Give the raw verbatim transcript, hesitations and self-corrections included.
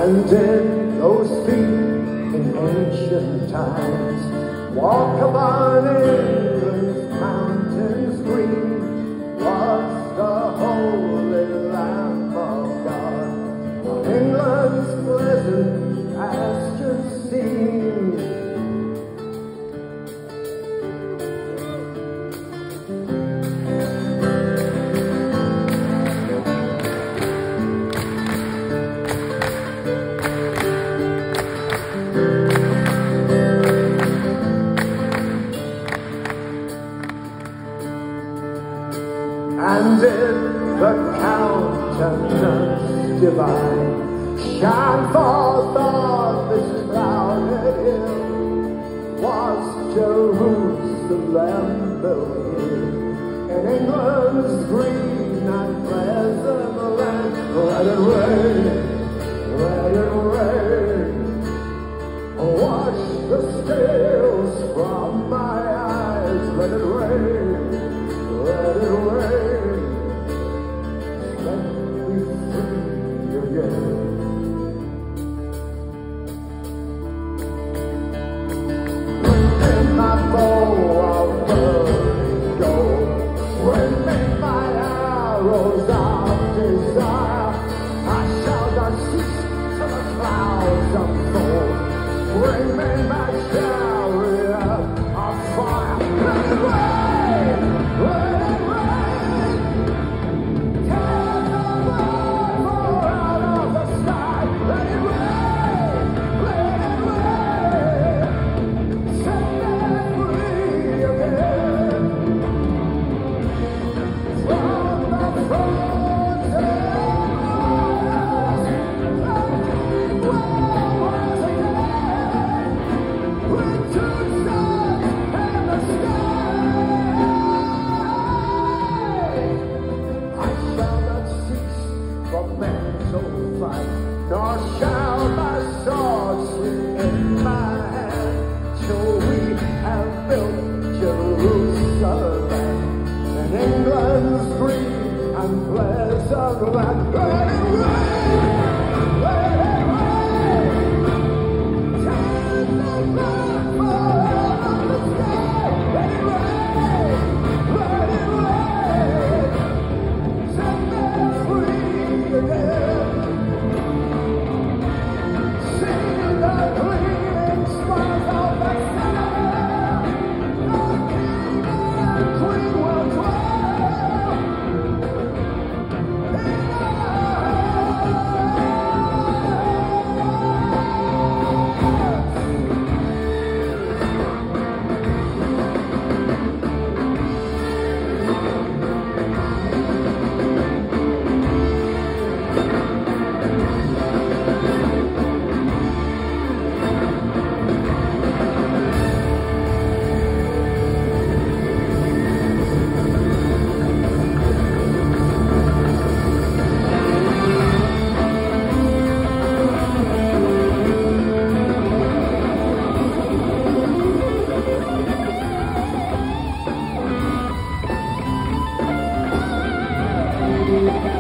And did those feet in ancient times walk upon England's mountains green? Was the holy Lamb of God on England's pleasant pastures seen? And did the countenance divine shine forth on this clouded hill? Was Jerusalem built here in England's green and pleasant land? Let it rain, let it rain, wash the scales from my eyes. Let it rain, let it rain, set me free again. In my bow of burning gold, bring me my arrows of desire. I shall not cease till the clouds unfold. Bring me my chariot of fire. Let it rain, let it rain. Tear the blood pour out of the sky. Let it rain, let it rain. Set me free again. From the frontier wars, the wars again. With two stars in the sky. I shall not cease from mental fight, nor shall my sword sleep in my hand, till we have built Jerusalem and England's green and pleasant land. Let it rain, let it rain. Take the blood for out of the sky. Let it rain, let it rain. Set me free again. See the gleaming stars of the sky. The king and queen will dwell in our